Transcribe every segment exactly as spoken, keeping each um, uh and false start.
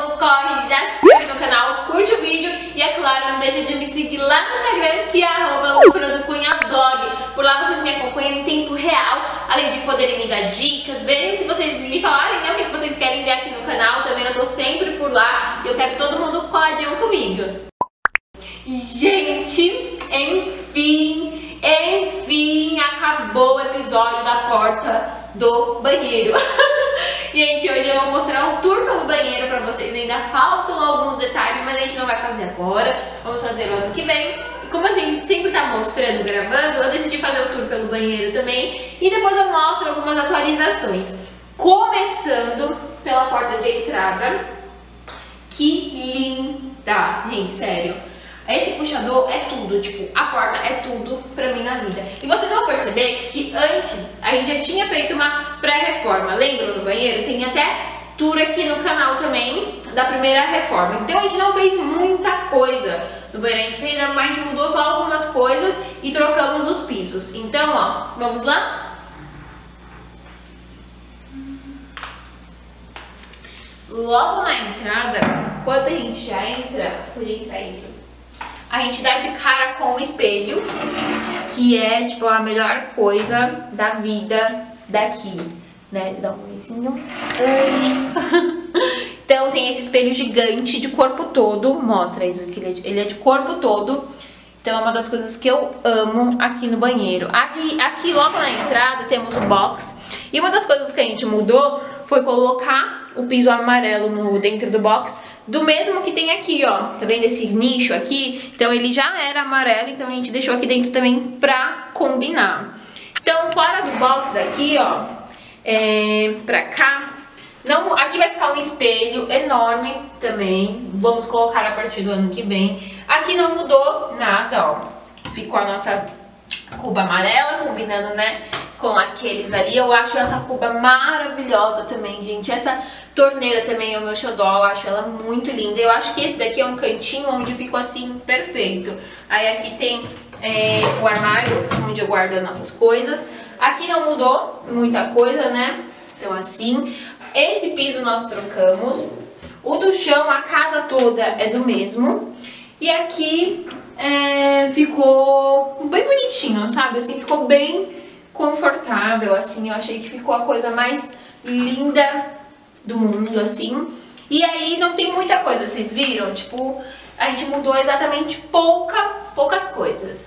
Então corre, já se inscreve no canal, curte o vídeo e, é claro, não deixa de me seguir lá no Instagram, que é arroba lucradocunhablog. Por lá vocês me acompanham em tempo real, além de poderem me dar dicas, verem o que vocês me falarem, né, o que vocês querem ver aqui no canal. Também eu tô sempre por lá e eu quero todo mundo coladinho comigo. Gente, enfim, enfim, acabou o episódio da porta do banheiro. Gente, hoje eu vou mostrar um tour pelo banheiro pra vocês. Ainda faltam alguns detalhes, mas a gente não vai fazer agora. Vamos fazer o ano que vem. E como a gente sempre tá mostrando, gravando, eu decidi fazer o tour pelo banheiro também. E depois eu mostro algumas atualizações. Começando pela porta de entrada. Que linda! Gente, sério. Esse puxador é tudo, tipo, a porta é tudo pra mim na vida. E vocês vão perceber que antes a gente já tinha feito uma pré-reforma. Lembram no banheiro? Tem até tour aqui no canal também da primeira reforma. Então a gente não fez muita coisa no banheiro. A gente, fez, a gente mudou só algumas coisas e trocamos os pisos. Então, ó, vamos lá? Logo na entrada, quando a gente já entra, pode entrar isso. A gente dá de cara com o espelho, que é, tipo, a melhor coisa da vida daqui, né? Dá um beijinho. Então tem esse espelho gigante de corpo todo, mostra isso, que ele é, de, ele é de corpo todo. Então é uma das coisas que eu amo aqui no banheiro. Aqui, aqui logo na entrada temos o box. E uma das coisas que a gente mudou foi colocar o piso amarelo no, dentro do box, do mesmo que tem aqui, ó. Tá vendo esse nicho aqui? Então ele já era amarelo, então a gente deixou aqui dentro também pra combinar. Então fora do box aqui, ó, é, pra cá, não, aqui vai ficar um espelho enorme também. Vamos colocar a partir do ano que vem. Aqui não mudou nada, ó. Ficou a nossa cuba amarela, combinando, né, com aqueles ali. Eu acho essa cuba maravilhosa também, gente. Essa torneira também é o meu xodó, eu acho ela muito linda. Eu acho que esse daqui é um cantinho onde ficou assim, perfeito. Aí aqui tem é, o armário, onde eu guardo as nossas coisas. Aqui não mudou muita coisa, né? Então assim, esse piso nós trocamos. O do chão, a casa toda é do mesmo. E aqui é, ficou bem bonitinho, sabe? Assim, ficou bem confortável, assim. Eu achei que ficou a coisa mais linda do mundo, assim. E aí não tem muita coisa, vocês viram? Tipo, a gente mudou exatamente pouca, poucas coisas.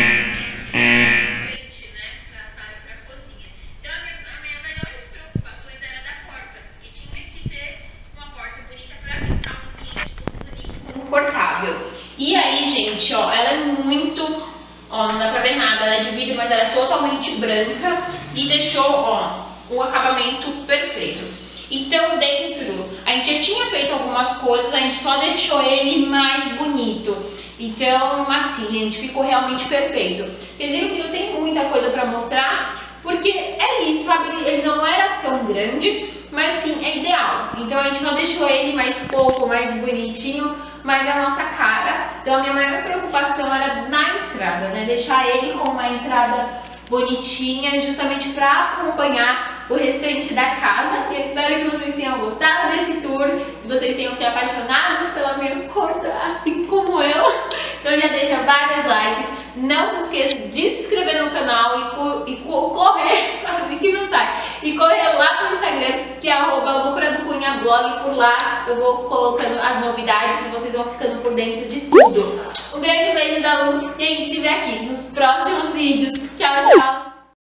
E aí, gente, ó, ela é muito, ó, não dá pra ver nada, ela é de vidro, mas ela é totalmente branca e deixou, ó, um acabamento perfeito. Então dentro, a gente já tinha feito algumas coisas, a gente só deixou ele mais bonito. Então, assim, gente, ficou realmente perfeito. Vocês viram que não tem muita coisa pra mostrar, porque é isso, sabe, ele, ele não era tão grande, mas assim, é ideal. Então a gente só deixou ele mais pouco, mais bonitinho, mas é a nossa cara. Então a minha maior preocupação era na entrada, né? Deixar ele com uma entrada bonitinha, justamente para acompanhar o restante da casa. E eu espero que vocês tenham gostado desse tour, que vocês tenham se apaixonado pela minha porta, assim como eu. Então já deixa vários likes, não se esqueça de se inscrever no canal e, co e co correr, assim que não sai, e correr lá no Instagram, que é arroba lucradocunhablog. Por lá eu vou colocando as novidades e vocês vão ficando por dentro de tudo. Um grande beijo da Lu e a gente se vê aqui nos próximos vídeos. Tchau, tchau!